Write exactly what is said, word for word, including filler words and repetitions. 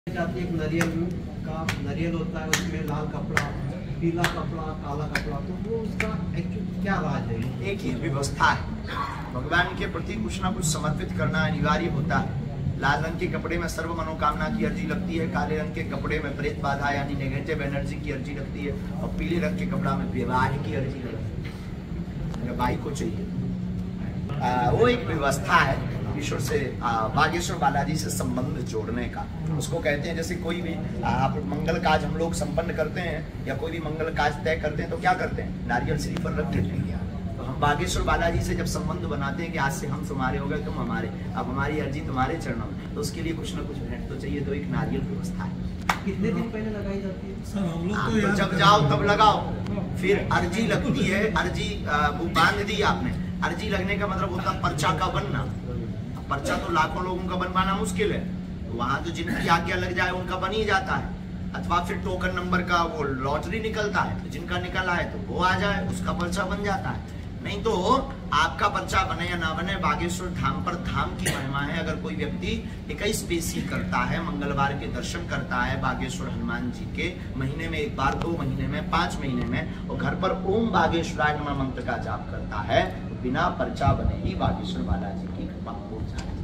जाती है। एक नारियल का नारियल होता है, उसमें लाल कपड़ा, पीला कपड़ा, काला कपड़ा, तो वो उसका एक्चुअली क्या राज है? एक ही व्यवस्था है, भगवान के प्रति कुछ ना कुछ समर्पित करना अनिवार्य होता है। लाल रंग के कपड़े में सर्व मनोकामना की अर्जी लगती है, काले रंग के कपड़े में प्रेत बाधा यानी नेगेटिव एनर्जी की अर्जी लगती है, और पीले रंग के कपड़ा में विवाह की अर्जी लगती है। भाई को चाहिए आ, वो एक व्यवस्था है ईश्वर से, बागेश्वर बालाजी से संबंध जोड़ने का। उसको कहते हैं जैसे कोई भी आप मंगल काज हम लोग संपन्न करते हैं या कोई भी मंगल काज तय करते हैं तो क्या करते हैं, नारियल श्रीफल रख देते हैं। तो हम बागेश्वर बालाजी से जब संबंध बनाते हैं कि आज से हम तुम्हारे हो गए, तुम हमारे, अब हमारी अर्जी तुम्हारे चरणों में, तो उसके लिए कुछ ना कुछ भेंट तो चाहिए। तो एक नारियल व्यवस्था है। कितने दिन पहले लगाई जाती है सर? हम लोग आप तो तो जब जाओ तब लगाओ, फिर अर्जी लगती है। अर्जी वो बांध दी आपने, अर्जी लगने का मतलब होता है पर्चा का बनना। पर्चा तो लाखों लोगों का बनवाना मुश्किल है, तो वहां तो जिनकी आज्ञा लग जाए उनका बन ही जाता है। अथवा फिर टोकन नंबर का वो लॉटरी निकलता है, तो जिनका निकला है तो वो आ जाए, उसका पर्चा बन जाता है। नहीं तो आपका पर्चा बने या ना बने, बागेश्वर धाम पर धाम की महिमा है। अगर कोई व्यक्ति इक्कीस पेशी करता है, मंगलवार के दर्शन करता है बागेश्वर हनुमान जी के, महीने में एक बार, दो महीने में, पांच महीने में, और घर पर ओम बागेश्वराय नमः मंत्र का जाप करता है, तो बिना पर्चा बने ही बागेश्वर बालाजी की कृपा हो जाए।